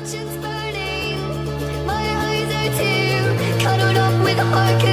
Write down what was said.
conscience burning. My eyes are too cuddled up with heart.